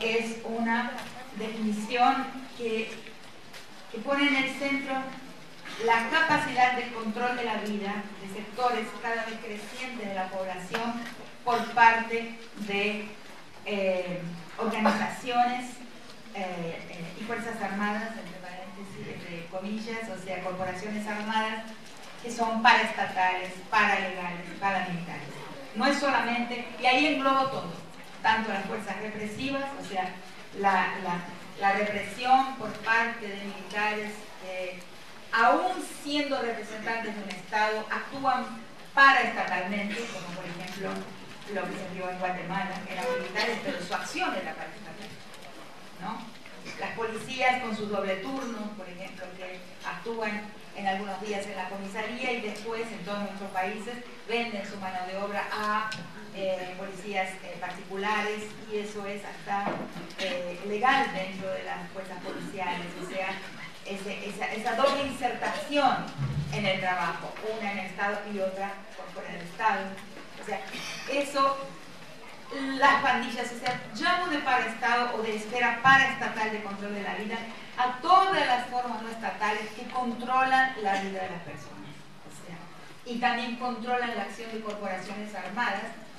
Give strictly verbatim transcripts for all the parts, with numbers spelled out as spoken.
es una definición que, que pone en el centro la capacidad de control de la vida de sectores cada vez crecientes de la población por parte de eh, organizaciones eh, eh, y fuerzas armadas, entre paréntesis, entre comillas, o sea, corporaciones armadas que son paraestatales, paralegales, paramilitares. No es solamente, y ahí englobo todo, tanto las fuerzas represivas, o sea, la, la, la represión por parte de militares que, aún siendo representantes de un Estado, actúan paraestatalmente, como por ejemplo lo que se vio en Guatemala, eran militares, pero su acción era paraestatal, ¿no? Las policías con sus doble turnos, por ejemplo, que actúan en algunos días en la comisaría y después en todos nuestros países venden su mano de obra a eh, policías eh, particulares, y eso es hasta eh, legal dentro de las fuerzas policiales, o sea, ese, esa, esa doble insertación en el trabajo, una en el Estado y otra por fuera del Estado. O sea, eso, las pandillas, o sea, llamo de paraestado o de esfera paraestatal de control de la vida a todas las formas no estatales que controlan la vida de las personas, o sea, y también controlan la acción de corporaciones armadas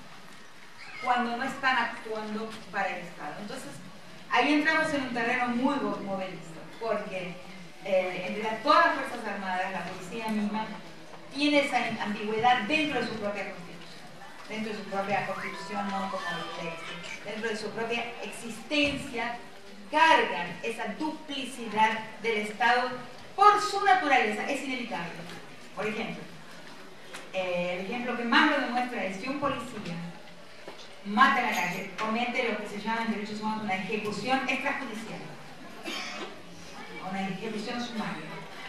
cuando no están actuando para el Estado. Entonces, ahí entramos en un terreno muy movedista, porque eh, entre las, todas las fuerzas armadas, la policía misma tiene esa ambigüedad dentro de su propia constitución, dentro de su propia constitución, no como ley, dentro de su propia existencia, cargan esa duplicidad del Estado por su naturaleza, es inevitable. Por ejemplo, eh, el ejemplo que más lo demuestra es si un policía mata en la calle, comete lo que se llama en derechos humanos una ejecución extrajudicial, una ejecución sumaria.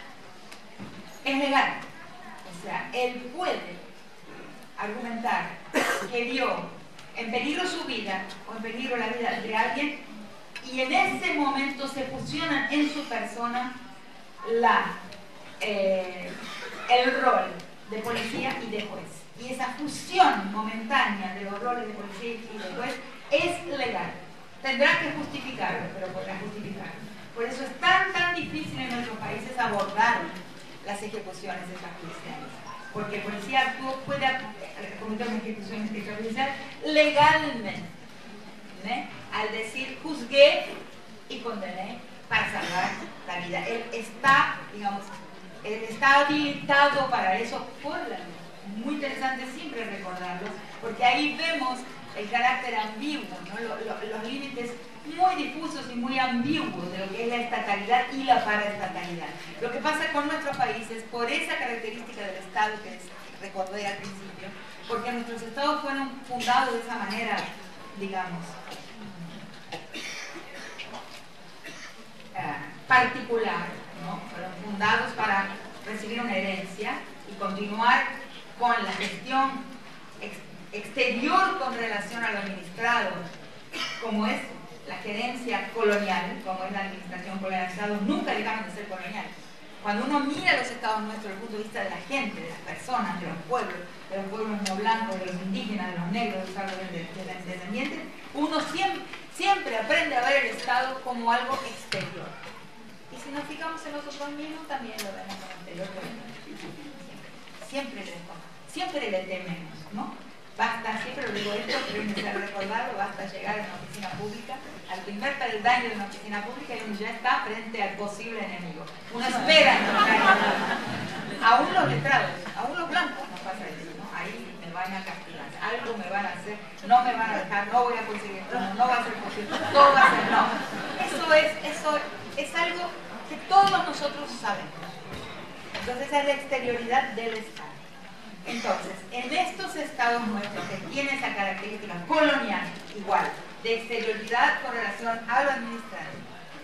Es legal, o sea, él puede argumentar que vio en peligro su vida o en peligro la vida de alguien, y en ese momento se fusionan en su persona la, eh, el rol de policía y de juez. Y esa fusión momentánea de los roles de policía y de juez es legal. Tendrá que justificarlo, pero podrá justificarlo. Por eso es tan, tan difícil en nuestros países abordar las ejecuciones extrajudiciales. Porque el policía actúa, puede cometer una ejecución extrajudicial legalmente, ¿eh? Al decir juzgué y condené para salvar la vida. Él está, digamos, él está habilitado para eso por la ley. Muy interesante siempre recordarlo, porque ahí vemos el carácter ambiguo, ¿no? Lo, lo, los límites muy difusos y muy ambiguos de lo que es la estatalidad y la paraestatalidad. Lo que pasa con nuestros países, por esa característica del Estado que recordé al principio, porque nuestros estados fueron fundados de esa manera, digamos, uh, particular, ¿no? Fueron fundados para recibir una herencia y continuar con la gestión ex exterior con relación a lo administrado, como es la gerencia colonial, como es la administración colonial. Los estados nunca dejaron de ser coloniales. Cuando uno mira los estados nuestros desde el punto de vista de la gente, de las personas, de los pueblos, de los pueblos no blancos, de los indígenas, de los negros, de los afrodescendientes, uno siempre, siempre aprende a ver el Estado como algo exterior. Y si nos fijamos en nosotros mismos, también lo vemos como exterior. Siempre, siempre, le, siempre le tememos, ¿no? Basta, siempre lo digo esto, pero es necesario recordarlo, basta llegar a una oficina pública, al primer peldaño de una oficina pública y uno ya está frente al posible enemigo. Uno espera no, aún los letrados, aún los blancos no pasa eso, ¿no? Ahí me van a castigar, algo me van a hacer, no me van a dejar, no voy a conseguir, no, no va a ser posible, todo va a ser no. Eso es, eso es algo que todos nosotros sabemos. Entonces es la exterioridad del Estado. Entonces, en estos estados nuestros que tienen esa característica colonial, igual, de exterioridad con relación a lo administrativo,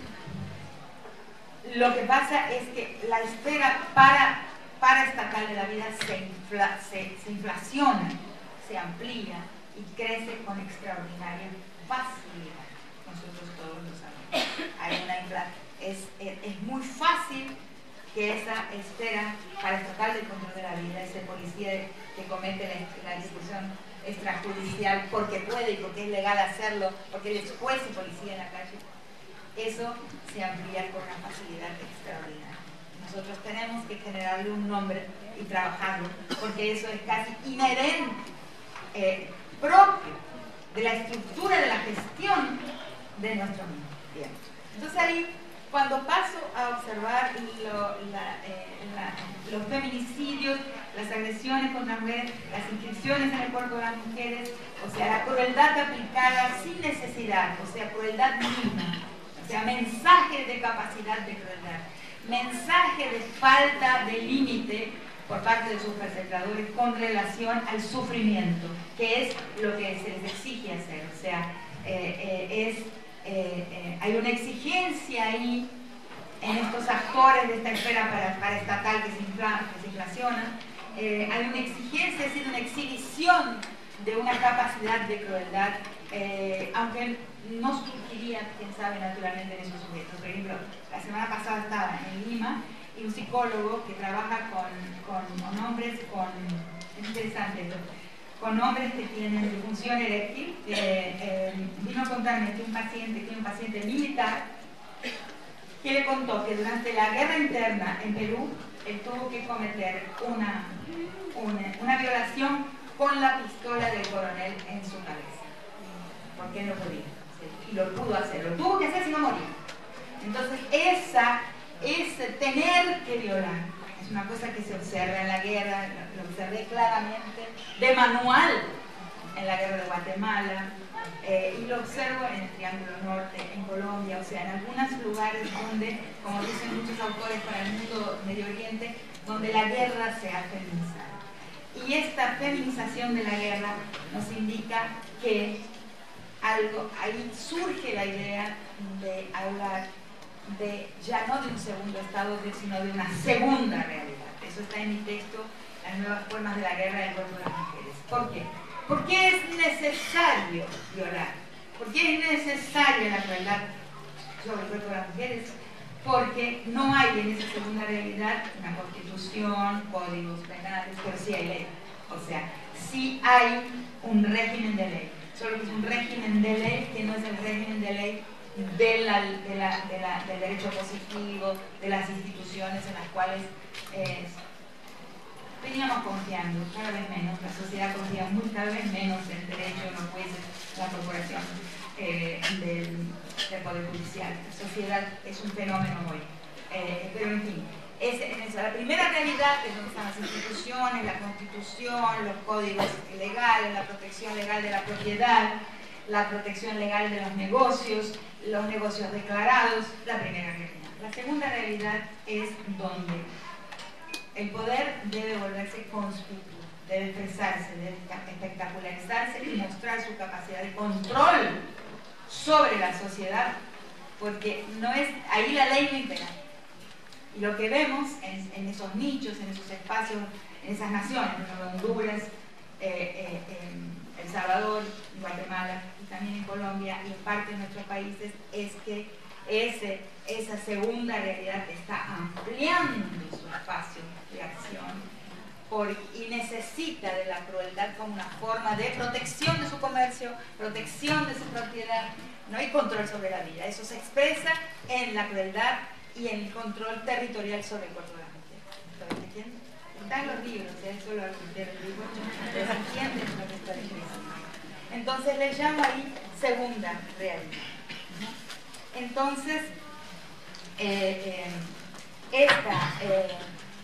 lo que pasa es que la esfera para, paraestatal de la vida se, infla, se, se inflaciona, se amplía y crece con extraordinaria facilidad. Nosotros todos lo sabemos. Hay una inflación. Es, es, es muy fácil que esa esfera paraestatal del control de la vida, ese policía que comete la, la ejecución extrajudicial porque puede y porque es legal hacerlo, porque él es juez y policía en la calle, eso se amplía con una facilidad extraordinaria. Nosotros tenemos que generarle un nombre y trabajarlo, porque eso es casi inherente, eh, propio de la estructura de la gestión de nuestro mundo. Bien. Entonces ahí, cuando paso a observar lo, la, eh, la, los feminicidios, las agresiones contra las mujeres, las inscripciones en el cuerpo de las mujeres, o sea, la crueldad aplicada sin necesidad, o sea, crueldad mínima, o sea, mensaje de capacidad de crueldad, mensaje de falta de límite por parte de sus perpetradores con relación al sufrimiento, que es lo que se les exige hacer, o sea, eh, eh, es... Eh, eh, hay una exigencia ahí en estos actores de esta esfera para, para estatal que se, infla, que se inflaciona, eh, hay una exigencia, es decir, una exhibición de una capacidad de crueldad, eh, aunque no surgiría, quién sabe, naturalmente en esos sujetos. Por ejemplo, la semana pasada estaba en Lima y un psicólogo que trabaja con, con, con hombres con, es interesante esto, con hombres que tienen disfunción eréctil, que eh, vino a contarme que un paciente, que un paciente militar, que le contó que durante la guerra interna en Perú, él tuvo que cometer una, una, una violación con la pistola del coronel en su cabeza, porque no podía, y lo pudo hacer, lo tuvo que hacer si no moría. Entonces, esa, ese tener que violar, es una cosa que se observa en la guerra, lo observé claramente, de manual en la guerra de Guatemala, eh, y lo observo en el Triángulo Norte, en Colombia, o sea, en algunos lugares donde, como dicen muchos autores para el mundo Medio Oriente, donde la guerra se ha feminizado. Y esta feminización de la guerra nos indica que algo, ahí surge la idea de hablar de, ya no de un segundo estado, sino de una segunda realidad. Eso está en mi texto, Las nuevas formas de la guerra del cuerpo de las mujeres. ¿Por qué? ¿Por qué es necesario violar? ¿Por qué es necesaria la crueldad sobre el cuerpo de las mujeres? Porque no hay en esa segunda realidad una constitución, códigos penales, pero sí hay ley. O sea, sí hay un régimen de ley. Solo que es un régimen de ley que no es el régimen de ley de la, de la, de la, del derecho positivo, de las instituciones en las cuales eh, veníamos confiando, cada vez menos, la sociedad confía muy cada vez menos en el derecho, en los jueces, la corporación eh, del, del Poder Judicial. La sociedad es un fenómeno hoy. Eh, pero en fin, es, en esa, la primera realidad es donde están las instituciones, la constitución, los códigos legales, la protección legal de la propiedad, la protección legal de los negocios, los negocios declarados, la primera realidad. La segunda realidad es donde el poder debe volverse conspicuo, debe expresarse, debe espectacularizarse y mostrar su capacidad de control sobre la sociedad, porque no es, ahí la ley no impera. Y lo que vemos en, en esos nichos, en esos espacios, en esas naciones, en Honduras, eh, eh, en El Salvador, en Guatemala y también en Colombia y en parte de nuestros países, es que ese, esa segunda realidad está ampliando su espacio de acción por, y necesita de la crueldad como una forma de protección de su comercio, protección de su propiedad. No hay control sobre la vida, eso se expresa en la crueldad y en el control territorial sobre el cuerpo de las mujeres. ¿Me entienden? Están los libros, eso lo arquitectos, les entienden lo que está diciendo. Entonces le llamo ahí segunda realidad. Entonces, eh, eh, esta, eh,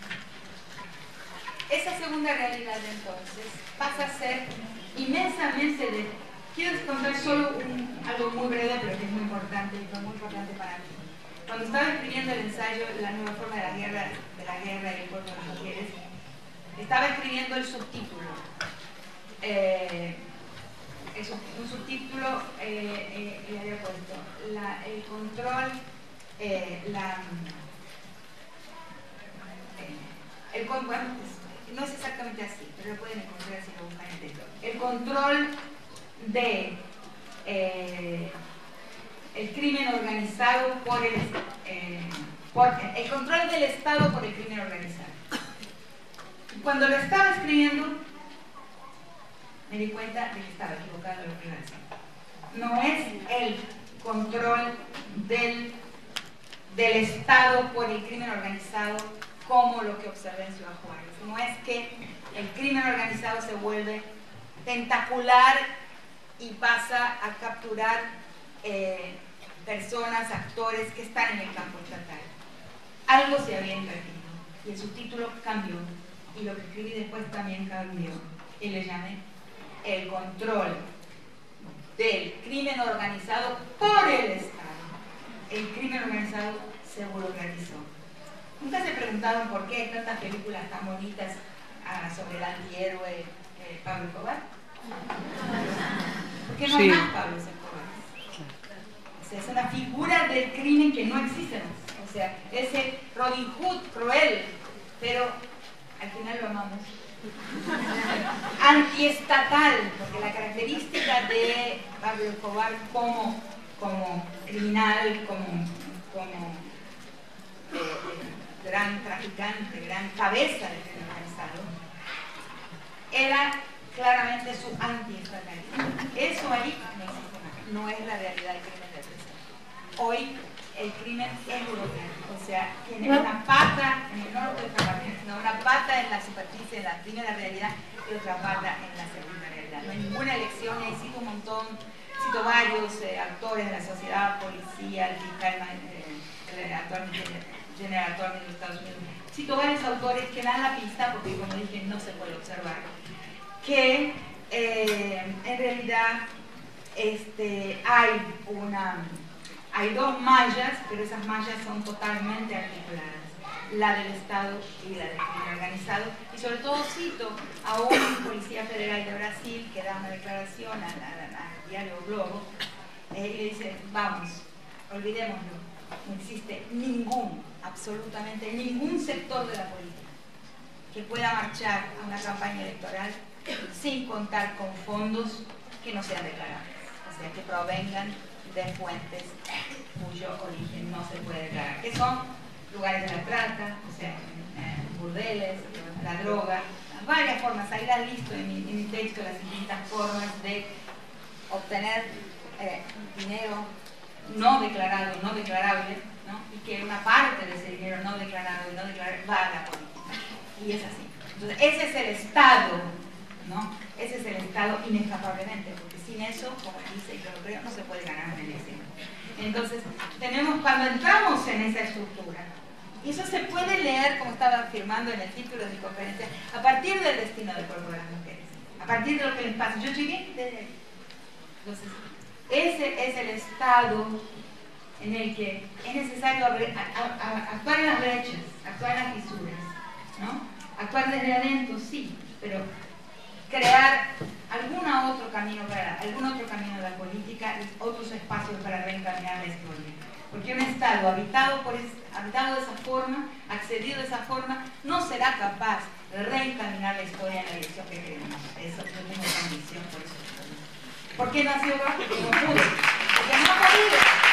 esa segunda realidad entonces pasa a ser inmensamente de... Quiero contar solo un, algo muy breve, pero que es muy importante, y fue muy importante para mí. Cuando estaba escribiendo el ensayo La nueva forma de la guerra, de la guerra y el cuerpo de las mujeres, estaba escribiendo el subtítulo. Eh, es un subtítulo eh, eh, le había puesto la, el control, eh, la, eh, el, bueno, no es exactamente así, pero lo pueden encontrar si lo buscan en el texto. El control de eh, el crimen organizado por el, eh, por, el control del Estado por el crimen organizado. Cuando lo estaba escribiendo, me di cuenta de que estaba equivocado en lo que iba a decir. No es el control del, del Estado por el crimen organizado como lo que observé en Ciudad Juárez. No es que el crimen organizado se vuelve tentacular y pasa a capturar eh, personas, actores que están en el campo estatal. Algo se había invertido y el subtítulo cambió y lo que escribí después también cambió y le llamé el control del crimen organizado por el Estado. El crimen organizado se burocratizó. ¿Nunca se preguntaron por qué hay tantas películas tan bonitas ah, sobre el antihéroe eh, Pablo Escobar? Porque no sí. hay más Pablo Escobar. O sea, es una figura del crimen que no existe más. O sea, ese Robin Hood cruel, pero al final lo amamos. Antiestatal, porque la característica de Pablo Escobar como, como criminal, como, como eh, gran traficante, gran cabeza del crimen organizado, era claramente su antiestatalismo. Eso ahí no existe nada, no es la realidad del crimen del presente. Hoy el crimen es burocrático, o sea, tiene una pata en el norte de Argentina, una pata en la superficie, en la primera realidad, y otra pata en la segunda realidad. No hay ninguna elección, y ahí cito un montón, cito varios eh, actores de la sociedad, policía, el fiscal, eh, el actual general attorney de los Estados Unidos. Cito varios autores que dan la pista, porque como dije, no se puede observar, que eh, en realidad este, hay una... Hay dos mallas, pero esas mallas son totalmente articuladas, la del Estado y la del crimen organizado. Y sobre todo cito a un policía federal de Brasil que da una declaración al, al, al diario Globo eh, y le dice, vamos, olvidémoslo, no existe ningún, absolutamente ningún sector de la política que pueda marchar a una campaña electoral sin contar con fondos que no sean declarables, o sea, que provengan de fuentes cuyo origen no se puede declarar, que son lugares de la trata, o sea, eh, burdeles, la droga, varias formas. Ahí las listo en mi, en mi texto, las distintas formas de obtener eh, dinero no declarado, no declarable, ¿no? Y que una parte de ese dinero no declarado y no declarable va a la política. Y es así. Entonces, ese es el Estado, ¿no? Ese es el Estado inescapablemente, porque sin eso, como dice, y yo lo creo, no se puede ganar una elección. Entonces, tenemos, cuando entramos en esa estructura, y eso se puede leer, como estaba afirmando en el título de mi conferencia, a partir del destino del cuerpo de las mujeres, a partir de lo que les pasa. Yo llegué desde ahí. Entonces, ese es el estado en el que es necesario actuar en las brechas, actuar en las fisuras, ¿no? Actuar desde adentro, sí, pero crear algún otro camino para, algún otro camino de la política, otros espacios para reencaminar la historia. Porque un Estado habitado, por es, habitado de esa forma, accedido de esa forma, no será capaz de reencaminar la historia en la dirección que queremos. Eso yo tengo convicción por eso. ¿Por qué no ha sido capaz? Porque no pudo. Porque no ha podido.